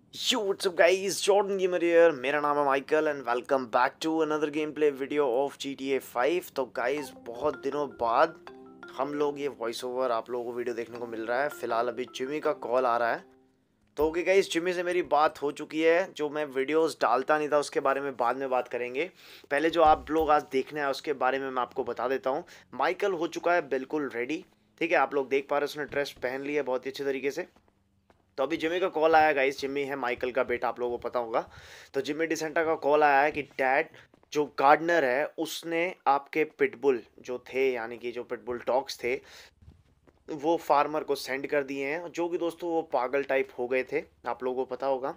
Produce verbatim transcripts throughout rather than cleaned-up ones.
Yo, what's up guys, Jordan Gamer here। मेरा नाम है Michael and welcome back to another game play video of G T A five. तो guys बहुत दिनों बाद हम लोग ये वॉइस ओवर आप लोगों को वीडियो देखने को मिल रहा है। फिलहाल अभी जिमी का कॉल आ रहा है। तो ओके गाइस, जिमी से मेरी बात हो चुकी है। जो मैं वीडियोस डालता नहीं था उसके बारे में बाद में बात करेंगे। पहले जो आप लोग आज देखने आए उसके बारे में मैं आपको बता देता हूँ। माइकल हो चुका है बिल्कुल रेडी। ठीक है, आप लोग देख पा रहे हैं उसने ड्रेस पहन लिया है बहुत ही अच्छे तरीके से। तो अभी जिमी का कॉल आया गाइस। जिमी है माइकल का बेटा, आप लोगों को पता होगा। तो जिमी डिसेंटा का कॉल आया है कि डैड, जो गार्डनर है उसने आपके पिटबुल जो थे, यानी कि जो पिटबुल डॉग्स थे, वो फार्मर को सेंड कर दिए हैं। जो कि दोस्तों वो पागल टाइप हो गए थे, आप लोगों को पता होगा।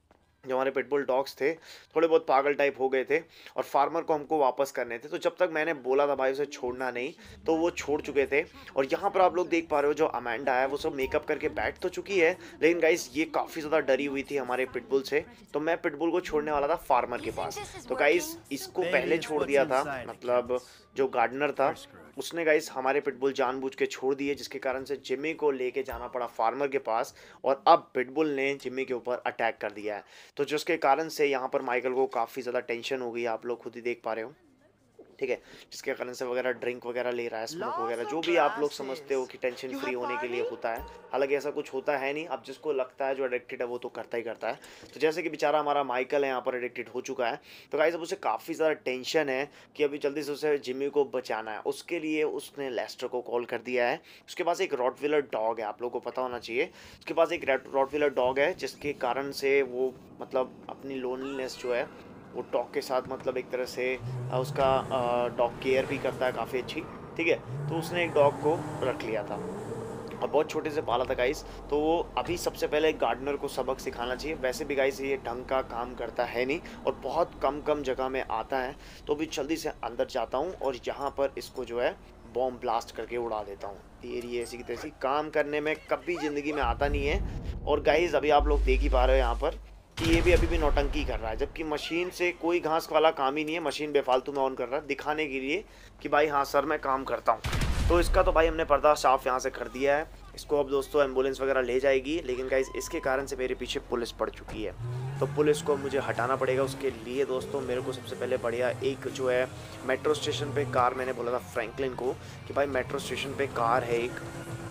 जो हमारे पिटबुल डॉग्स थे थोड़े बहुत पागल टाइप हो गए थे और फार्मर को हमको वापस करने थे। तो जब तक मैंने बोला था भाई उसे छोड़ना नहीं, तो वो छोड़ चुके थे। और यहाँ पर आप लोग देख पा रहे हो जो अमेंडा है वो सब मेकअप करके बैठ तो चुकी है, लेकिन गाइस ये काफ़ी ज़्यादा डरी हुई थी हमारे पिटबुल से। तो मैं पिटबुल को छोड़ने वाला था फार्मर के पास। तो गाइस इसको पहले छोड़ दिया था, मतलब जो गार्डनर था उसने गाइस हमारे पिटबुल जानबूझ के छोड़ दिए, जिसके कारण से जिम्मी को लेके जाना पड़ा फार्मर के पास। और अब पिटबुल ने जिम्मी के ऊपर अटैक कर दिया है। तो जिसके कारण से यहाँ पर माइकल को काफ़ी ज़्यादा टेंशन हो गई, आप लोग खुद ही देख पा रहे हो। ठीक है, जिसके कारण से वगैरह ड्रिंक वगैरह ले रहा है, स्मोक वगैरह, जो भी आप लोग समझते हो कि टेंशन फ्री होने के लिए होता है। हालांकि ऐसा कुछ होता है नहीं। अब जिसको लगता है, जो एडिक्टेड है वो तो करता ही करता है। तो जैसे कि बेचारा हमारा माइकल है यहाँ पर एडिक्टेड हो चुका है। तो गाइस अब उसे काफ़ी ज़्यादा टेंशन है कि अभी जल्दी से उसे जिम्मी को बचाना है। उसके लिए उसने लेस्टर को कॉल कर दिया है। उसके पास एक रॉटविलर डॉग है, आप लोगों को पता होना चाहिए। उसके पास एक रॉटविलर डॉग है, जिसके कारण से वो मतलब अपनी लोनलीनेस जो है वो डॉग के साथ, मतलब एक तरह से उसका डॉग केयर भी करता है काफ़ी अच्छी। ठीक है, तो उसने एक डॉग को रख लिया था और बहुत छोटे से पाला था गाइस। तो वो अभी सबसे पहले गार्डनर को सबक सिखाना चाहिए। वैसे भी गाइस ये ढंग का काम करता है नहीं और बहुत कम कम जगह में आता है। तो अभी जल्दी से अंदर जाता हूँ और यहाँ पर इसको जो है बॉम्ब ब्लास्ट करके उड़ा देता हूँ। तेरी ऐसी की तैसी, काम करने में कभी ज़िंदगी में आता नहीं है। और गाइस अभी आप लोग देख ही पा रहे हो यहाँ पर कि ये भी अभी भी नौटंकी कर रहा है, जबकि मशीन से कोई घास वाला काम ही नहीं है। मशीन बेफालतू में ऑन कर रहा है दिखाने के लिए कि भाई हाँ सर मैं काम करता हूँ। तो इसका तो भाई हमने पर्दा साफ यहाँ से कर दिया है। इसको अब दोस्तों एम्बुलेंस वगैरह ले जाएगी, लेकिन गाइस इसके कारण से मेरे पीछे पुलिस पड़ चुकी है। तो पुलिस को मुझे हटाना पड़ेगा। उसके लिए दोस्तों मेरे को सबसे पहले बढ़िया एक जो है मेट्रो स्टेशन पे कार, मैंने बोला था फ्रैंकलिन को कि भाई मेट्रो स्टेशन पे कार है एक,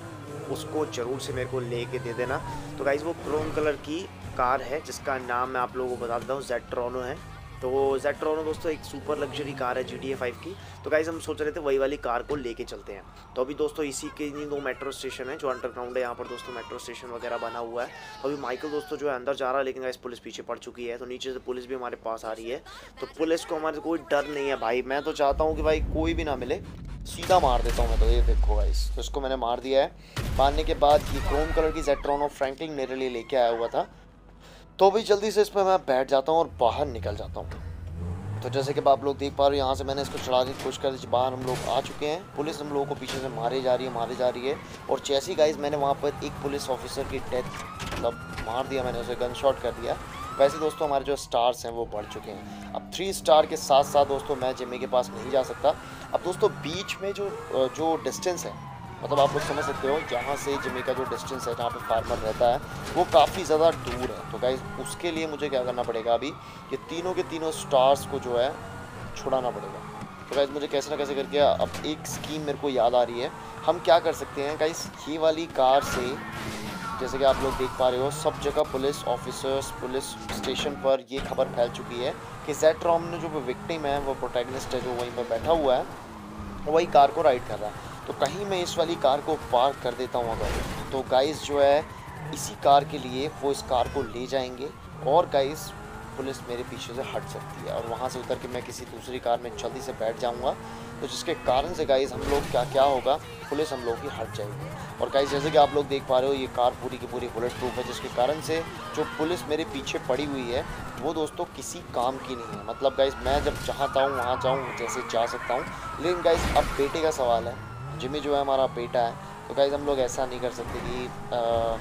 उसको ज़रूर से मेरे को ले के दे देना। तो गाइज़ वो क्रोम कलर की कार है जिसका नाम मैं आप लोगों को बता देता हूँ, जेट्रोनो है। तो जेट्रोनो दोस्तों एक सुपर लग्जरी कार है जी टी ए फाइव की। तो गाइज़ हम सोच रहे थे वही वाली कार को लेके चलते हैं। तो अभी दोस्तों इसी के नहीं दो मेट्रो स्टेशन है जो अंडरग्राउंड है यहाँ पर दोस्तों, मेट्रो स्टेशन वगैरह बना हुआ है। तो अभी माइकल दोस्तों जो है अंदर जा रहा है, लेकिन गाइस पुलिस पीछे पड़ चुकी है। तो नीचे से पुलिस भी हमारे पास आ रही है। तो पुलिस को हमारे कोई डर नहीं है भाई। मैं तो चाहता हूँ कि भाई कोई भी ना मिले, सीधा मार देता हूँ मैं। तो ये देखो गाइस, तो इसको मैंने मार दिया है। मारने के बाद ये क्रोम कलर की जेट्रोनो फ्रैंकलिन मेरे लिए लेके आया हुआ था। तो भी जल्दी से इस पर मैं बैठ जाता हूँ और बाहर निकल जाता हूँ। तो जैसे कि आप लोग देख पा रहे हो यहाँ से मैंने इसको चढ़ाने की कोशिश कर दी। बाहर हम लोग आ चुके हैं। पुलिस हम लोगों को पीछे से मारे जा रही है मारे जा रही है और जैसी गाइस मैंने वहाँ पर एक पुलिस ऑफिसर की डेथ मतलब मार दिया, मैंने उसे गन शॉट कर दिया। वैसे दोस्तों हमारे जो स्टार्स हैं वो बढ़ चुके हैं। अब थ्री स्टार के साथ साथ दोस्तों मैं जिम्मी के पास नहीं जा सकता। अब दोस्तों बीच में जो जो डिस्टेंस है, मतलब आप लोग समझ सकते हो जहाँ से जिम्मी का जो डिस्टेंस है जहाँ पे फार्मर रहता है वो काफ़ी ज़्यादा दूर है। तो गाइस उसके लिए मुझे क्या करना पड़ेगा, अभी ये तीनों के तीनों स्टार्स को जो है छुड़ाना पड़ेगा। तो गाइस मुझे कैसे ना कैसे करके अब एक स्कीम मेरे को याद आ रही है। हम क्या कर सकते हैं गाइस, ये वाली कार से, जैसे कि आप लोग देख पा रहे हो सब जगह पुलिस ऑफिसर्स, पुलिस स्टेशन पर ये खबर फैल चुकी है कि जेट्रोनो ने जो विक्टिम है, वो प्रोटैगनिस्ट है जो वहीं पर बैठा हुआ है, वही कार को राइड कर रहा है। तो कहीं मैं इस वाली कार को पार्क कर देता हूँ अगर, तो गाइस जो है इसी कार के लिए वो इस कार को ले जाएंगे और गाइस पुलिस मेरे पीछे से हट सकती है और वहाँ से उतर के मैं किसी दूसरी कार में जल्दी से बैठ जाऊँगा। तो जिसके कारण से गाइस हम लोग क्या क्या होगा, पुलिस हम लोग की हट जाएगी। और गाइस जैसे कि आप लोग देख पा रहे हो ये कार पूरी की पूरी बुलेट प्रूफ है, जिसके कारण से जो पुलिस मेरे पीछे पड़ी हुई है वो दोस्तों किसी काम की नहीं है। मतलब गाइस मैं जब चाहता हूँ वहाँ जाऊँ, जैसे जा सकता हूँ। लेकिन गाइस अब बेटे का सवाल है, जिम्मी जो है हमारा बेटा है। तो गाइस हम लोग ऐसा नहीं कर सकते कि आ,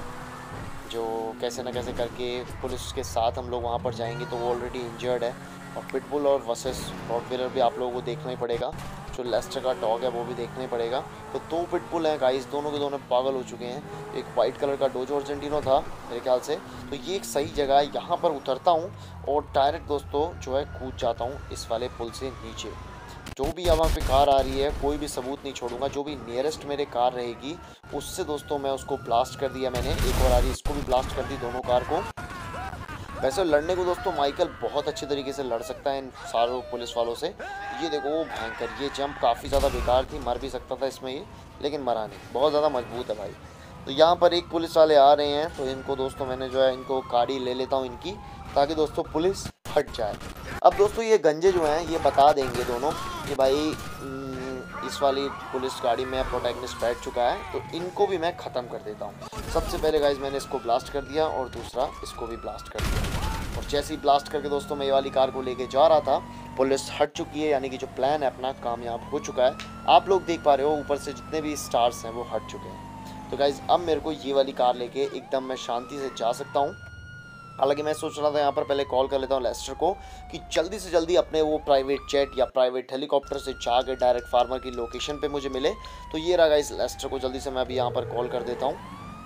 जो कैसे ना कैसे करके पुलिस के साथ हम लोग वहाँ पर जाएंगे तो वो ऑलरेडी इंजर्ड है। और पिटबुल और वर्सेस रॉटविलर भी आप लोगों को देखना ही पड़ेगा। जो लेस्टर का डॉग है वो भी देखना ही पड़ेगा। तो दो पिटबुल हैं गाइस, दोनों के दोनों पागल हो चुके हैं। एक वाइट कलर का डोजो अर्जेंटिनो था मेरे ख्याल से। तो ये एक सही जगह है, यहाँ पर उतरता हूँ और डायरेक्ट दोस्तों जो है कूद जाता हूँ इस वाले पुल से नीचे। जो भी यहाँ पे कार आ रही है कोई भी सबूत नहीं छोड़ूंगा, जो भी नियरेस्ट मेरे कार रहेगी उससे दोस्तों मैं उसको ब्लास्ट कर दिया मैंने। एक और आ रही, इसको भी ब्लास्ट कर दी, दोनों कार को। वैसे लड़ने को दोस्तों माइकल बहुत अच्छे तरीके से लड़ सकता है इन सारों पुलिस वालों से। ये देखो वो भयंकर, ये जंप काफ़ी ज़्यादा बेकार थी, मर भी सकता था इसमें ये, लेकिन मरा नहीं, बहुत ज़्यादा मजबूत है भाई। तो यहाँ पर एक पुलिस वाले आ रहे हैं, तो इनको दोस्तों मैंने जो है इनको गाड़ी ले लेता हूँ इनकी, ताकि दोस्तों पुलिस हट जाए। अब दोस्तों ये गंजे जो हैं ये बता देंगे दोनों कि भाई इस वाली पुलिस गाड़ी में प्रोटैगनिस्ट बैठ चुका है, तो इनको भी मैं ख़त्म कर देता हूँ। सबसे पहले गाइज मैंने इसको ब्लास्ट कर दिया और दूसरा इसको भी ब्लास्ट कर दिया। और जैसे ही ब्लास्ट करके दोस्तों मैं ये वाली कार को लेके जा रहा था, पुलिस हट चुकी है, यानी कि जो प्लान है अपना कामयाब हो चुका है। आप लोग देख पा रहे हो ऊपर से जितने भी स्टार्स हैं वो हट चुके हैं। तो गाइज अब मेरे को ये वाली कार लेके एकदम मैं शांति से जा सकता हूँ। हालांकि मैं सोच रहा था यहाँ पर पहले कॉल कर लेता हूँ लेस्टर को कि जल्दी से जल्दी अपने वो प्राइवेट जेट या प्राइवेट हेलीकॉप्टर से जाकर डायरेक्ट फार्मर की लोकेशन पे मुझे मिले। तो ये रहा गाइस लेस्टर को जल्दी से मैं अभी यहाँ पर कॉल कर देता हूँ।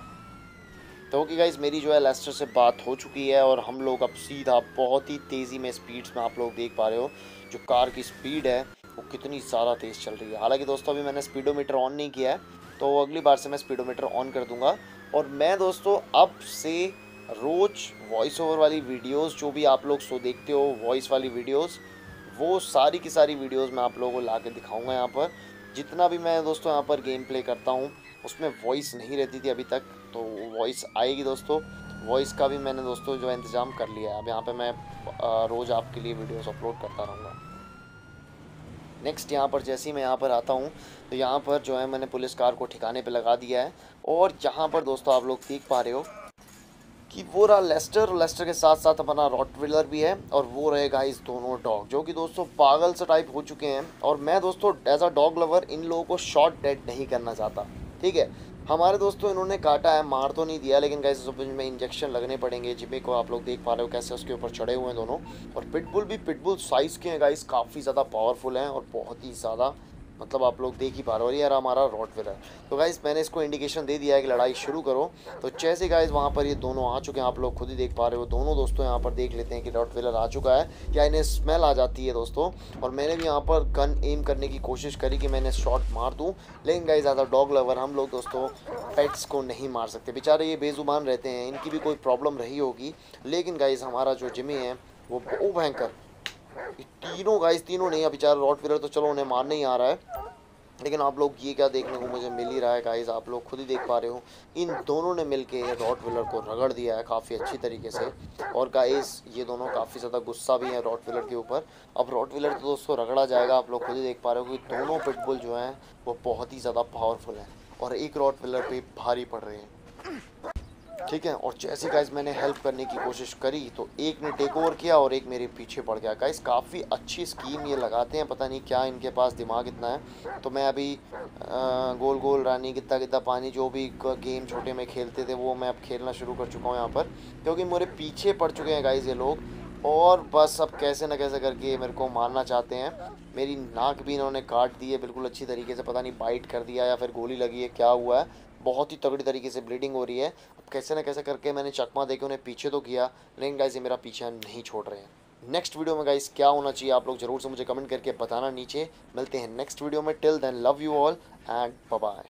तो ओके गाइस मेरी जो है लेस्टर से बात हो चुकी है और हम लोग अब सीधा बहुत ही तेज़ी में स्पीड्स में, आप लोग देख पा रहे हो जो कार की स्पीड है वो कितनी ज़्यादा तेज़ चल रही है। हालाँकि दोस्तों अभी मैंने स्पीडोमीटर ऑन नहीं किया है, तो अगली बार से मैं स्पीडोमीटर ऑन कर दूँगा। और मैं दोस्तों अब से रोज़ वॉइस ओवर वाली वीडियोस जो भी आप लोग सो देखते हो, वॉइस वाली वीडियोस, वो सारी की सारी वीडियोस मैं आप लोगों को ला के दिखाऊँगा यहाँ पर। जितना भी मैं दोस्तों यहाँ पर गेम प्ले करता हूँ उसमें वॉइस नहीं रहती थी अभी तक, तो वॉइस आएगी दोस्तों। वॉइस का भी मैंने दोस्तों जो है इंतज़ाम कर लिया है। अब यहाँ पे मैं रोज़ आपके लिए वीडियोस अपलोड करता रहूँगा। नेक्स्ट यहाँ पर जैसे ही मैं यहाँ पर आता हूँ तो यहाँ पर जो है मैंने पुलिस कार को ठिकाने पे लगा दिया है। और यहाँ पर दोस्तों आप लोग देख पा रहे हो कि वो रहा लेस्टर, लेस्टर के साथ साथ अपना रॉटविलर भी है, और वो रहेगा इस दोनों डॉग जो कि दोस्तों पागल से टाइप हो चुके हैं। और मैं दोस्तों एज अ डॉग लवर इन लोगों को शॉर्ट डेड नहीं करना चाहता, ठीक है। हमारे दोस्तों इन्होंने काटा है, मार तो नहीं दिया, लेकिन गाइस में इंजेक्शन लगने पड़ेंगे। जिम्मी को आप लोग देख पा रहे हो कैसे उसके ऊपर चढ़े हुए हैं दोनों। और पिटबुल भी पिटबुल साइज़ के हैं गाइस, काफ़ी ज़्यादा पावरफुल हैं और बहुत ही ज़्यादा, मतलब आप लोग देख ही पा रहे हो। और ये रहा हमारा रॉटविलर। तो गाइस मैंने इसको इंडिकेशन दे दिया है कि लड़ाई शुरू करो। तो जैसे गाइस वहाँ पर ये दोनों आ चुके हैं, आप लोग खुद ही देख पा रहे हो। दोनों दोस्तों यहाँ पर देख लेते हैं कि रॉटविलर आ चुका है या इन्हें स्मेल आ जाती है दोस्तों। और मैंने भी यहाँ पर गन एम करने की कोशिश करी कि मैंने शॉट मार दूँ, लेकिन guys as a dog lover हम लोग दोस्तों पेट्स को नहीं मार सकते। बेचारे ये बेजुबान रहते हैं, इनकी भी कोई प्रॉब्लम रही होगी। लेकिन गाइस हमारा जो जिम्मी है वो वो भयंकर, तीनों गाइस तीनों नहीं, बेचारा रॉटविलर तो चलो उन्हें मारने ही आ रहा है, लेकिन आप लोग ये क्या देखने को मुझे मिल ही रहा है गाइस, आप लोग खुद ही देख पा रहे हो। इन दोनों ने मिलके रॉटविलर को रगड़ दिया है काफ़ी अच्छी तरीके से। और गाइस ये दोनों काफ़ी ज़्यादा गुस्सा भी हैं रॉटविलर के ऊपर। अब रॉटविलर तो दोस्तों रगड़ा जाएगा, आप लोग खुद ही देख पा रहे हो कि दोनों पिटबुल जो हैं वो बहुत ही ज़्यादा पावरफुल हैं और एक रॉटविलर पे भारी पड़ रहे हैं, ठीक है। और जैसे गाइस मैंने हेल्प करने की कोशिश करी तो एक ने टेक ओवर किया और एक मेरे पीछे पड़ गया। गाइस काफ़ी अच्छी स्कीम ये लगाते हैं, पता नहीं क्या इनके पास दिमाग इतना है। तो मैं अभी आ, गोल गोल रानी गिद्दा गिद्दा पानी जो भी गेम छोटे में खेलते थे वो मैं अब खेलना शुरू कर चुका हूँ यहाँ पर, क्योंकि मेरे पीछे पड़ चुके हैं गाइस ये लोग। और बस अब कैसे ना कैसे करके मेरे को मारना चाहते हैं। मेरी नाक भी इन्होंने काट दी है बिल्कुल अच्छी तरीके से, पता नहीं बाइट कर दिया या फिर गोली लगी है, क्या हुआ है, बहुत ही तगड़ी तरीके से ब्लीडिंग हो रही है। अब कैसे ना कैसे करके मैंने चकमा देके उन्हें पीछे तो किया, लेकिन गाइस ये मेरा पीछा नहीं छोड़ रहे हैं। नेक्स्ट वीडियो में गाइस क्या होना चाहिए आप लोग जरूर से मुझे कमेंट करके बताना नीचे। मिलते हैं नेक्स्ट वीडियो में, till then love you all and bye bye.